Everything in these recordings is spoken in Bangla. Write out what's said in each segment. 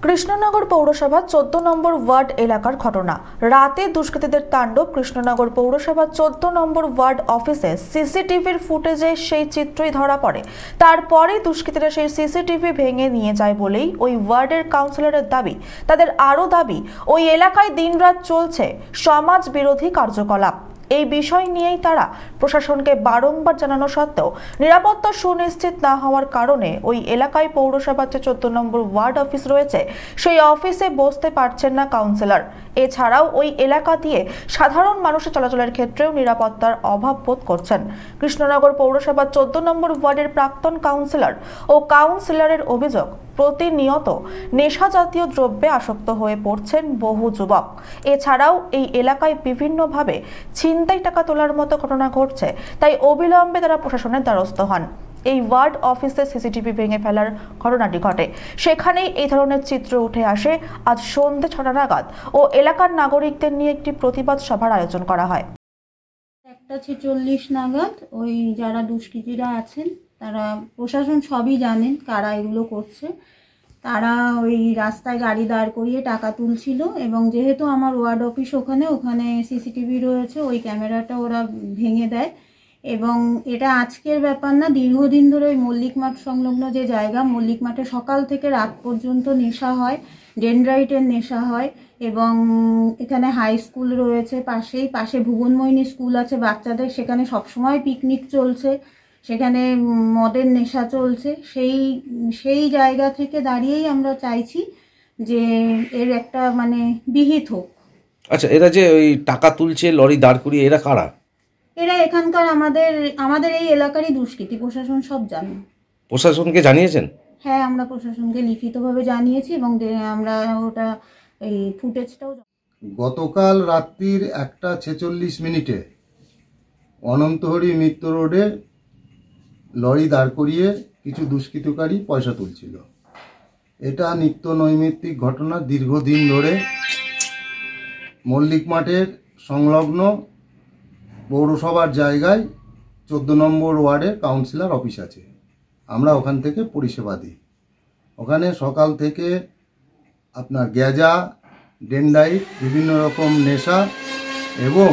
কৃষ্ণনগর পৌরসভার 14 নম্বর ওয়ার্ড এলাকার ঘটনা। রাতে দুষ্কৃতীদের তাণ্ডব। কৃষ্ণনগর পৌরসভার 14 নম্বর ওয়ার্ড অফিসে সিসিটিভির ফুটেজে সেই চিত্রই ধরা পড়ে। তারপরে দুষ্কৃতীরা সেই সিসিটিভি ভেঙে নিয়ে যায় বলেই ওই ওয়ার্ডের কাউন্সিলরের দাবি। তাদের আরও দাবি, ওই এলাকায় দিনরাত চলছে সমাজ বিরোধী কার্যকলাপ। এই বিষয় নিয়েই তারা প্রশাসনকে বারংবার জানানো সত্ত্বেও নিরাপত্তা সুনিশ্চিত না হওয়ার কারণে ওই এলাকায় পৌরসভার যে 14 নম্বর ওয়ার্ড অফিস রয়েছে সেই অফিসে বসতে পারছেন না কাউন্সিলর। এছাড়াও ওই এলাকা দিয়ে সাধারণ মানুষের চলাচলের ক্ষেত্রেও নিরাপত্তার অভাব বোধ করছেন। কৃষ্ণনগর পৌরসভার 14 নম্বর ওয়ার্ডের প্রাক্তন কাউন্সিলর ও কাউন্সিলরের অভিযোগ, প্রতিনিয়ত নেশা জাতীয় দ্রব্যে আসক্ত হয়ে পড়ছেন বহু যুবক। এছাড়াও এই এলাকায় বিভিন্নভাবে ছিনতাই টাকা তোলার মতো ঘটনা ঘটছে, তাই অবিলম্বে তারা প্রশাসনের দ্বারস্থ হন। এই ওয়ার্ড অফিসে সিসিটিভি ভেঙে ফেলার ঘটনাটি ঘটে, সেখানেই এই ধরনের চিত্র উঠে আসে। আজ সন্ধ্যে 6টা নাগাদ ও এলাকার নাগরিকদের নিয়ে একটি প্রতিবাদ সভার আয়োজন করা হয়। 1:46 নাগাদ ওই যারা দুষ্কৃতীরা আছেন তারা, প্রশাসন সবই জানেন কারা এগুলো করছে, তারা ওই রাস্তায় গাড়ি দাঁড় করিয়ে টাকা তুলছিল। এবং যেহেতু আমার ওয়ার্ড অফিস ওখানে সিসিটিভি রয়েছে, ওই ক্যামেরাটা ওরা ভেঙে দেয়। এবং এটা আজকের ব্যাপার না, দীর্ঘদিন ধরে ওই মল্লিক মাঠ সংলগ্ন যে জায়গা, মল্লিক মাঠে সকাল থেকে রাত পর্যন্ত নেশা হয়, ডেনড্রাইটের নেশা হয়। এবং এখানে হাই স্কুল রয়েছে পাশে ভুবনমোহিনী স্কুল আছে বাচ্চাদের, সেখানে সবসময় পিকনিক চলছে, সেখানে মদের নেশা চলছে। সেই জায়গা থেকে দাঁড়িয়েই আমরা চাইছি যে এর একটা বিহিত হোক। আচ্ছা, এরা যে ওই টাকা তুলছে লরি দাঁড় করিয়ে, এরা কারা? এরা এখানকার আমাদের এই এলাকারই দুষ্কৃতী। প্রশাসন সব জানে। প্রশাসনকে জানিয়েছেন? হ্যাঁ, আমরা প্রশাসনকে লিখিতভাবে জানিয়েছি এবং আমরা ওটা এই ফুটেজটাও। গতকাল রাত্রির 1:46 অনন্তহরি মিত্র রোডে লরি দাঁড় করিয়ে কিছু দুষ্কৃতকারী পয়সা তুলছিল। এটা নিত্য নৈমিত্তিক ঘটনা। দীর্ঘদিন ধরে মল্লিক মাঠের সংলগ্ন পৌরসভার জায়গায় 14 নম্বর ওয়ার্ডের কাউন্সিলর অফিস আছে, আমরা ওখান থেকে পরিষেবা দিই। ওখানে সকাল থেকে আপনার গ্যাজা, ডেনড্রাইট, বিভিন্ন রকম নেশা এবং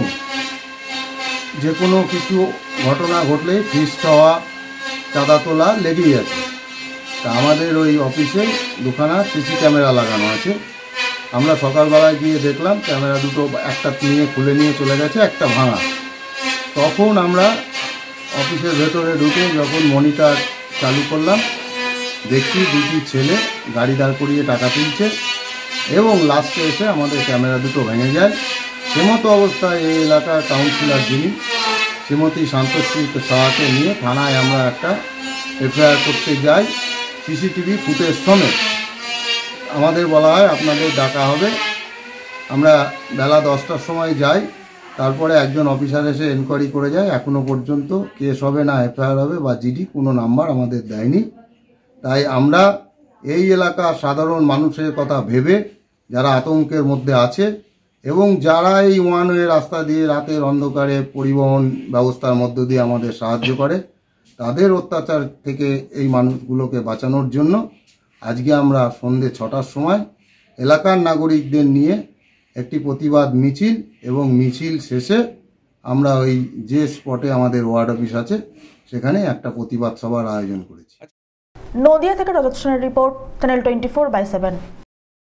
যে কোনো কিছু ঘটনা ঘটলে ফিস্ট হওয়া, চাঁদা তোলা লেগেই আছে। তা আমাদের ওই অফিসে দুখানা সিসি ক্যামেরা লাগানো আছে। আমরা সকালবেলায় গিয়ে দেখলাম ক্যামেরা দুটো, একটা খুলে নিয়ে চলে গেছে, একটা ভাঙা। তখন আমরা অফিসের ভেতরে ঢুকে যখন মনিটর চালু করলাম, দেখছি দুটি ছেলে গাড়ি দাঁড় করিয়ে টাকা তুলছে এবং লাস্টে এসে আমাদের ক্যামেরা দুটো ভেঙে যায়। সেমতো অবস্থায় এই এলাকার কাউন্সিলর যিনি, শ্রীমতী শান্তশ্রী সাহাকে নিয়ে থানায় আমরা একটা এফআইআর করতে যাই। সিসিটিভি ফুটেজ সমেত আমাদের বলা হয় আপনাদের ডাকা হবে। আমরা বেলা 10টার সময় যাই, তারপরে একজন অফিসার এসে এনকোয়ারি করে যায়। এখনও পর্যন্ত কেস হবে না এফআইআর হবে বা জিডি কোনো নাম্বার আমাদের দেয়নি। তাই আমরা এই এলাকার সাধারণ মানুষের কথা ভেবে, যারা আতঙ্কের মধ্যে আছে এবং যারা এই ওয়ান ওয়ে রাস্তা দিয়ে রাতের অন্ধকারে পরিবহন ব্যবস্থার মধ্য দিয়ে আমাদের সাহায্য করে, তাদের অত্যাচার থেকে এই মানুষগুলোকে বাঁচানোর জন্য আজকে আমরা সন্ধ্যে 6টার সময় এলাকার নাগরিকদের নিয়ে একটি প্রতিবাদ মিছিল এবং মিছিল শেষে আমরা ওই যে স্পটে আমাদের ওয়ার্ড অফিস আছে সেখানে একটা প্রতিবাদ সভার আয়োজন করেছি। নদিয়া থেকে রজত সেনের রিপোর্ট, চ্যানেল 24/7।